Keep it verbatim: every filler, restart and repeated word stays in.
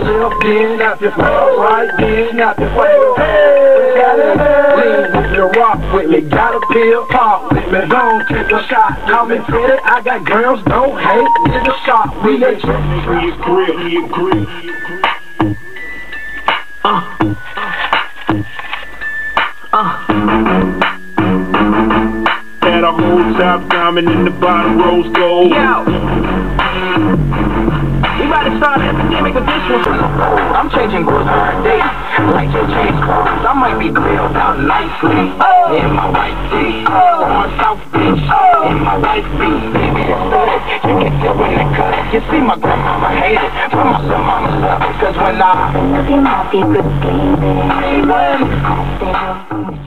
left, then out your right, then out your way. Lean with me, rock with me, got a pill, pop with me, don't take a shot. Call me pretty, I got girls, don't hate, nigga shot. We let you free your grill, your grill. Uh, uh. That a whole top diamond in the bottom rose gold. Yo. We about to start an epidemic of this one. I'm changing goals every day, like your change clothes. I might be grilled out nicely oh. in my white tee, oh. on South Beach, oh. in my white beat. Baby, it's good. You can tell when it cut. You see, my grandmama hate it, but my son mama love it. Cause when I look at my feet, good game, baby.